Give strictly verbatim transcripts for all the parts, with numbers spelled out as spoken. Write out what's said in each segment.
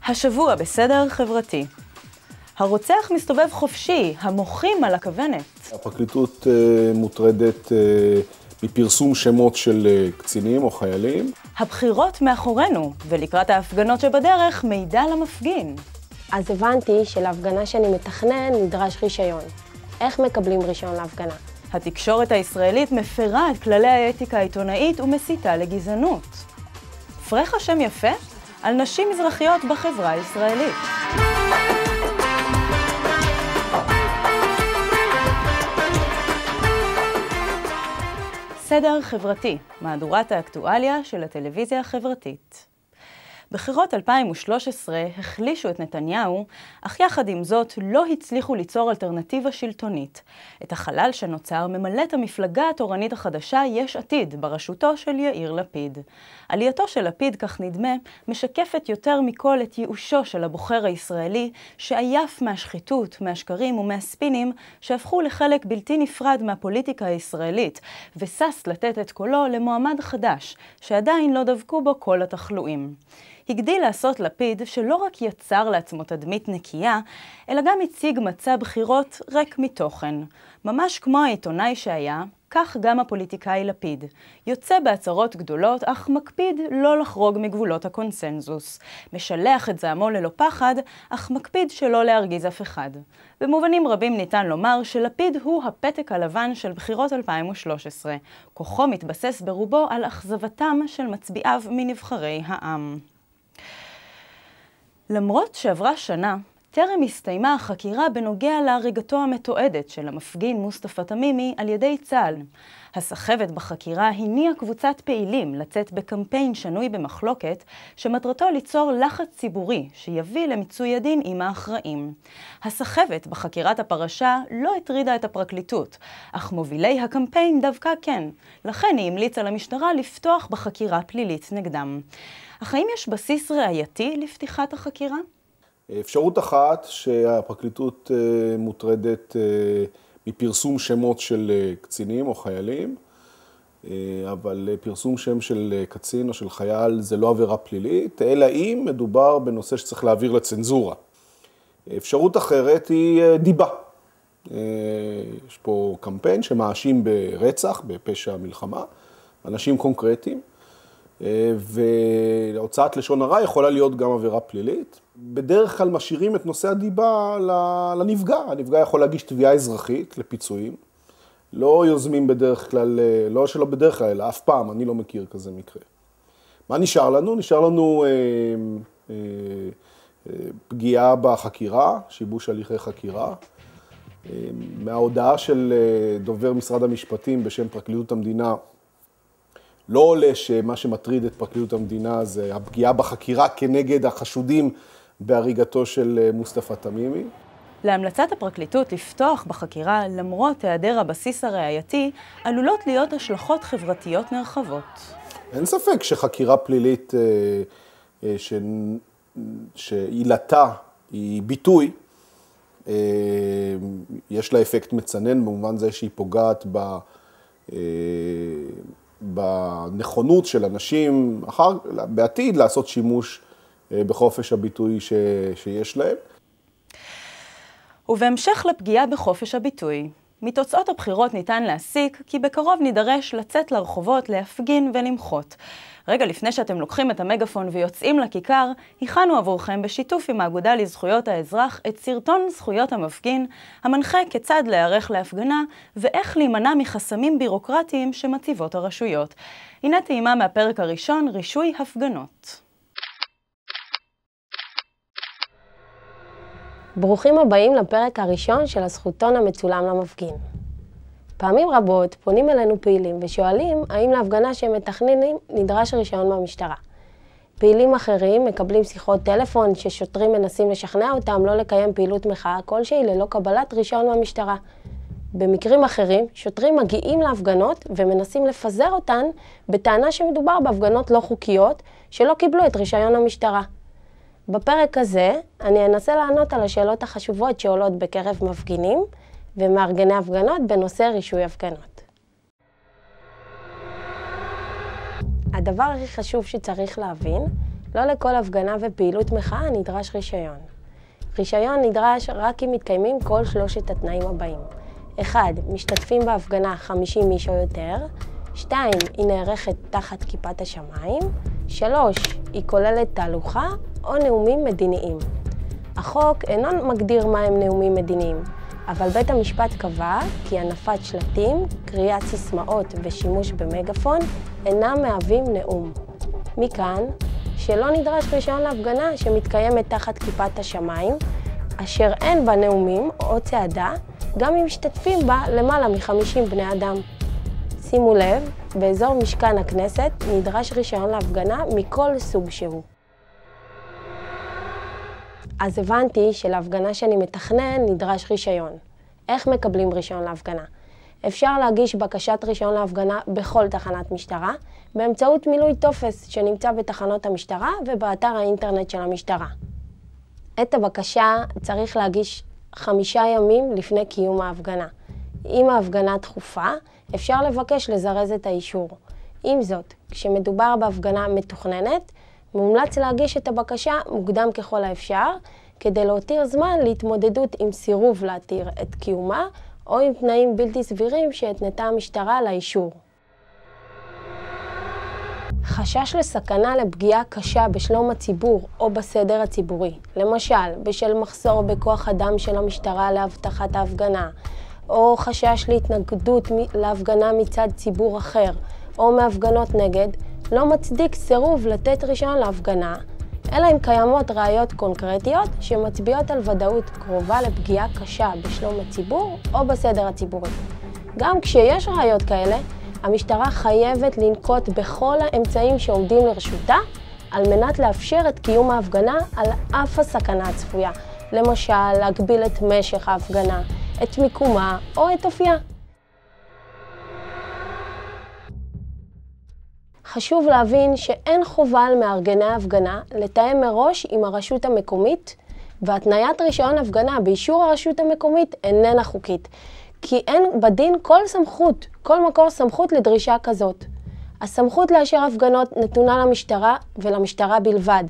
השבוע בסדר חברתי. הרוצח מסתובב חופשי, המוחים על הכוונת. הפרקליטות uh, מוטרדת uh, מפרסום שמות של uh, קצינים או חיילים. הבחירות מאחורינו, ולקראת ההפגנות שבדרך מידע למפגין. אז הבנתי שלהפגנה שאני מתכנן נדרש רישיון. איך מקבלים רישיון להפגנה? התקשורת הישראלית מפרה את כללי האתיקה העיתונאית ומסיתה לגזענות. פרחה שם יפה על נשים מזרחיות בחברה הישראלית. סדר חברתי, מהדורת האקטואליה של הטלוויזיה החברתית. בחירות אלפיים ושלוש עשרה החלישו את נתניהו, אך יחד עם זאת לא הצליחו ליצור אלטרנטיבה שלטונית. את החלל שנוצר ממלאת המפלגה התורנית החדשה יש עתיד, בראשותו של יאיר לפיד. עלייתו של לפיד, כך נדמה, משקפת יותר מכל את ייאושו של הבוחר הישראלי, שעייף מהשחיתות, מהשקרים ומהספינים, שהפכו לחלק בלתי נפרד מהפוליטיקה הישראלית, וסס לתת את קולו למועמד חדש, שעדיין לא דבקו בו כל התחלואים. הגדיל לעשות לפיד שלא רק יצר לעצמו תדמית נקייה, אלא גם הציג מצע בחירות ריק מתוכן. ממש כמו העיתונאי שהיה, כך גם הפוליטיקאי לפיד. יוצא בהצהרות גדולות, אך מקפיד לא לחרוג מגבולות הקונסנזוס. משלח את זעמו ללא פחד, אך מקפיד שלא להרגיז אף אחד. במובנים רבים ניתן לומר שלפיד הוא הפתק הלבן של בחירות אלפיים ושלוש עשרה. כוחו מתבסס ברובו על אכזבתם של מצביעיו מנבחרי העם. למרות שעברה שנה, טרם הסתיימה החקירה בנוגע להריגתו המתועדת של המפגין מוסטפא תמימי על ידי צה"ל. הסחבת בחקירה הניעה קבוצת פעילים לצאת בקמפיין שנוי במחלוקת, שמטרתו ליצור לחץ ציבורי שיביא למיצוי הדין עם האחראים. הסחבת בחקירת הפרשה לא הטרידה את הפרקליטות, אך מובילי הקמפיין דווקא כן. לכן היא המליצה למשטרה לפתוח בחקירה פלילית נגדם. אך האם יש בסיס ראייתי לפתיחת החקירה? אפשרות אחת שהפרקליטות מוטרדת מפרסום שמות של קצינים או חיילים, אבל פרסום שם של קצין או של חייל זה לא עבירה פלילית, אלא אם מדובר בנושא שצריך להעביר לצנזורה. אפשרות אחרת היא דיבה. יש פה קמפיין שמאשים ברצח, בפשע מלחמה, אנשים קונקרטיים, והוצאת לשון הרע יכולה להיות גם עבירה פלילית. בדרך כלל משאירים את נושא הדיבה לנפגע. הנפגע יכול להגיש תביעה אזרחית לפיצויים. לא יוזמים בדרך כלל, לא שלא בדרך כלל, אלא אף פעם, אני לא מכיר כזה מקרה. מה נשאר לנו? נשאר לנו אה, אה, אה, פגיעה בחקירה, שיבוש הליכי חקירה. אה, מההודעה של דובר משרד המשפטים בשם פרקליטות המדינה, לא עולה שמה שמטריד את פרקליטות המדינה זה הפגיעה בחקירה כנגד החשודים בהריגתו של מוסטפא תמימי. להמלצת הפרקליטות לפתוח בחקירה למרות היעדר הבסיס הראייתי, עלולות להיות השלכות חברתיות נרחבות. אין ספק שחקירה פלילית ש... שעילתה היא ביטוי, יש לה אפקט מצנן במובן זה שהיא פוגעת ב... בנכונות של אנשים אחר, בעתיד לעשות שימוש בחופש הביטוי ש, שיש להם. ובהמשך לפגיעה בחופש הביטוי, מתוצאות הבחירות ניתן להסיק כי בקרוב נידרש לצאת לרחובות, להפגין ולמחות. רגע לפני שאתם לוקחים את המגפון ויוצאים לכיכר, הכנו עבורכם בשיתוף עם האגודה לזכויות האזרח את סרטון זכויות המפגין, המנחה כיצד להיערך להפגנה ואיך להימנע מחסמים בירוקרטיים שמציבות הרשויות. הנה טעימה מהפרק הראשון, רישוי הפגנות. ברוכים הבאים לפרק הראשון של הזכותון המצולם למפגין. פעמים רבות פונים אלינו פעילים ושואלים האם להפגנה שהם מתכננים נדרש רישיון מהמשטרה. פעילים אחרים מקבלים שיחות טלפון ששוטרים מנסים לשכנע אותם לא לקיים פעילות מחאה כלשהי ללא קבלת רישיון מהמשטרה. במקרים אחרים, שוטרים מגיעים להפגנות ומנסים לפזר אותן בטענה שמדובר בהפגנות לא חוקיות שלא קיבלו את רישיון המשטרה. בפרק הזה אני אנסה לענות על השאלות החשובות שעולות בקרב מפגינים ומארגני הפגנות בנושא רישוי הפגנות. הדבר הכי חשוב שצריך להבין לא לכל הפגנה ופעילות מחאה נדרש רישיון. רישיון נדרש רק אם מתקיימים כל שלושת התנאים הבאים. אחד, משתתפים בהפגנה חמישים איש או יותר. שתיים, היא נערכת תחת כיפת השמיים. שלוש, היא כוללת תהלוכה או נאומים מדיניים. החוק אינו מגדיר מהם נאומים מדיניים, אבל בית המשפט קבע כי הנפת שלטים, קריאת סיסמאות ושימוש במגפון אינם מהווים נאום. מכאן, שלא נדרש רישיון להפגנה שמתקיימת תחת כיפת השמיים, אשר אין בה נאומים או צעדה, גם אם משתתפים בה למעלה מ-חמישים בני אדם. שימו לב, באזור משכן הכנסת נדרש רישיון להפגנה מכל סוג שהוא. אז הבנתי שלהפגנה שאני מתכנן נדרש רישיון. איך מקבלים רישיון להפגנה? אפשר להגיש בקשת רישיון להפגנה בכל תחנת משטרה, באמצעות מילוי טופס שנמצא בתחנות המשטרה ובאתר האינטרנט של המשטרה. את הבקשה צריך להגיש חמישה ימים לפני קיום ההפגנה. אם ההפגנה דחופה, אפשר לבקש לזרז את האישור. עם זאת, כשמדובר בהפגנה מתוכננת, מומלץ להגיש את הבקשה מוקדם ככל האפשר, כדי להותיר זמן להתמודדות עם סירוב להתיר את קיומה, או עם תנאים בלתי סבירים שהתנתה המשטרה לאישור. חשש לסכנה לפגיעה קשה בשלום הציבור או בסדר הציבורי, למשל בשל מחסור בכוח אדם של המשטרה להבטחת ההפגנה, או חשש להתנגדות להפגנה מצד ציבור אחר, או מהפגנות נגד, לא מצדיק סירוב לתת רישיון להפגנה, אלא אם קיימות ראיות קונקרטיות שמצביעות על ודאות קרובה לפגיעה קשה בשלום הציבור או בסדר הציבורי. גם כשיש ראיות כאלה, המשטרה חייבת לנקוט בכל האמצעים שעומדים לרשותה על מנת לאפשר את קיום ההפגנה על אף הסכנה הצפויה, למשל להגביל את משך ההפגנה, את מיקומה או את אופייה. חשוב להבין שאין חובה על מארגני ההפגנה לתאם מראש עם הרשות המקומית, והתניית רישיון הפגנה באישור הרשות המקומית איננה חוקית, כי אין בדין כל סמכות, כל מקור סמכות לדרישה כזאת. הסמכות לאשר הפגנות נתונה למשטרה ולמשטרה בלבד.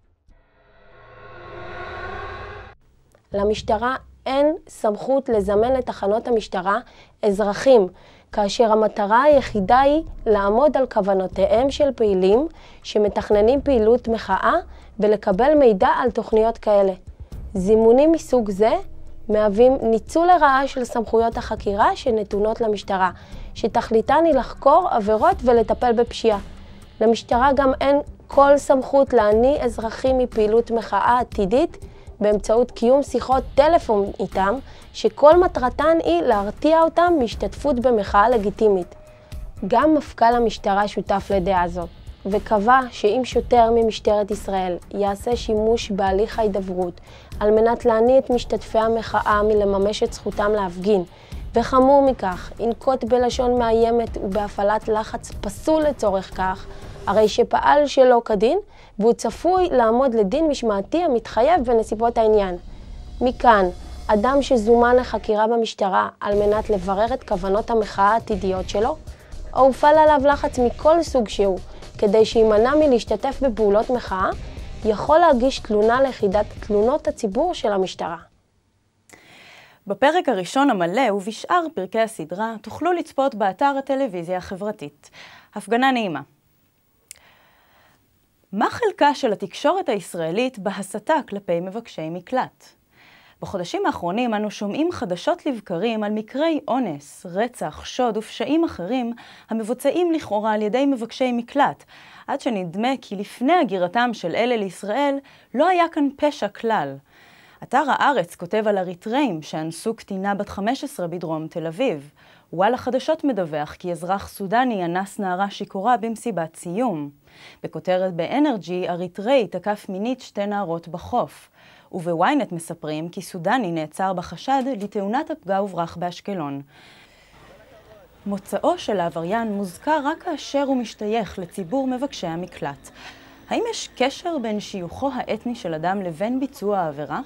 למשטרה אין סמכות לזמן לתחנות המשטרה אזרחים, כאשר המטרה היחידה היא לעמוד על כוונותיהם של פעילים שמתכננים פעילות מחאה ולקבל מידע על תוכניות כאלה. זימונים מסוג זה מהווים ניצול לרעה של סמכויות החקירה שנתונות למשטרה, שתכליתן היא לחקור עבירות ולטפל בפשיעה. למשטרה גם אין כל סמכות להניא אזרחים מפעילות מחאה עתידית באמצעות קיום שיחות טלפון איתם, שכל מטרתן היא להרתיע אותם מהשתתפות במחאה לגיטימית. גם מפכ"ל המשטרה שותף לדעה זאת, וקבע שאם שוטר ממשטרת ישראל יעשה שימוש בהליך ההידברות על מנת להניא את משתתפי המחאה מלממש את זכותם להפגין, וחמור מכך, ינקוט בלשון מאיימת ובהפעלת לחץ פסול לצורך כך, הרי שפעל שלא כדין, והוא צפוי לעמוד לדין משמעתי המתחייב בנסיבות העניין. מכאן, אדם שזומן לחקירה במשטרה על מנת לברר את כוונות המחאה העתידיות שלו, או הופעל עליו לחץ מכל סוג שהוא, כדי שימנע מלהשתתף בפעולות מחאה, יכול להגיש תלונה ליחידת תלונות הציבור של המשטרה. בפרק הראשון המלא ובשאר פרקי הסדרה תוכלו לצפות באתר הטלוויזיה החברתית. הפגנה נעימה. מה חלקה של התקשורת הישראלית בהסתה כלפי מבקשי מקלט? בחודשים האחרונים אנו שומעים חדשות לבקרים על מקרי אונס, רצח, שוד ופשעים אחרים המבוצעים לכאורה על ידי מבקשי מקלט, עד שנדמה כי לפני הגירתם של אלה לישראל לא היה כאן פשע כלל. אתר הארץ כותב על אריתראים שאנסו קטינה בת חמש עשרה בדרום תל אביב. וואלה חדשות מדווח כי אזרח סודני אנס נערה שיכורה במסיבת סיום. בכותרת באנרג'י, אריתראי תקף מינית שתי נערות בחוף. ובוויינט מספרים כי סודני נעצר בחשד לתאונת הפגע וברח באשקלון. מוצאו של העבריין מוזכר רק כאשר הוא משתייך לציבור מבקשי המקלט. האם יש קשר בין שיוכו האתני של אדם לבין ביצוע העבירה?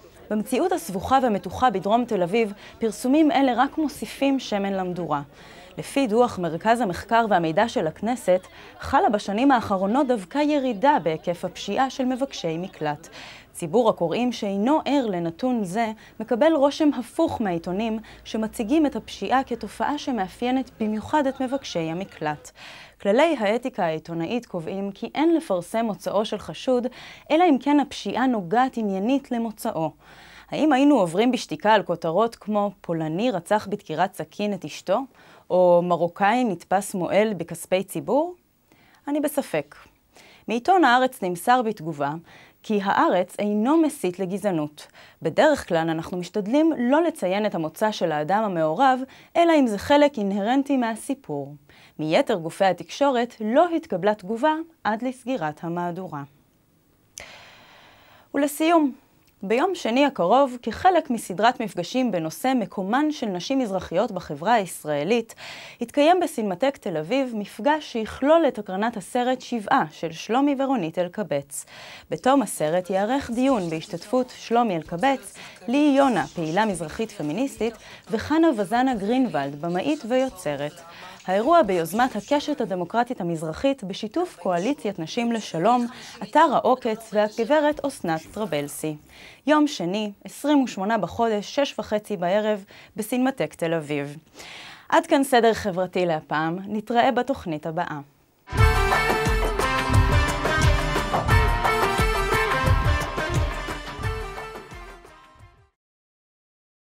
במציאות הסבוכה והמתוחה בדרום תל אביב, פרסומים אלה רק מוסיפים שמן למדורה. לפי דוח מרכז המחקר והמידע של הכנסת, חלה בשנים האחרונות דווקא ירידה בהיקף הפשיעה של מבקשי מקלט. ציבור הקוראים שאינו ער לנתון זה מקבל רושם הפוך מהעיתונים שמציגים את הפשיעה כתופעה שמאפיינת במיוחד את מבקשי המקלט. כללי האתיקה העיתונאית קובעים כי אין לפרסם מוצאו של חשוד, אלא אם כן הפשיעה נוגעת עניינית למוצאו. האם היינו עוברים בשתיקה על כותרות כמו פולני רצח בדקירת סכין את אשתו, או מרוקאי נתפס מועל בכספי ציבור? אני בספק. מעיתון הארץ נמסר בתגובה כי הארץ אינו מסית לגזענות. בדרך כלל אנחנו משתדלים לא לציין את המוצא של האדם המעורב, אלא אם זה חלק אינהרנטי מהסיפור. מיתר גופי התקשורת לא התקבלה תגובה עד לסגירת המהדורה. ולסיום, ביום שני הקרוב, כחלק מסדרת מפגשים בנושא מקומן של נשים מזרחיות בחברה הישראלית, התקיים בסינמטק תל אביב מפגש שיכלול את הקרנת הסרט שבעה של שלומי ורונית אלקבץ. בתום הסרט יערך דיון בהשתתפות שלומי אלקבץ, לי יונה, פעילה מזרחית פמיניסטית, וחנה וזנה גרינוולד, במאית ויוצרת. האירוע ביוזמת הקשת הדמוקרטית המזרחית בשיתוף קואליציית נשים לשלום, אתר העוקץ והגברת אסנת טרבלסי. יום שני, עשרים ושמונה בחודש, שש וחצי בערב, בסינמטק תל אביב. עד כאן סדר חברתי להפעם, נתראה בתוכנית הבאה.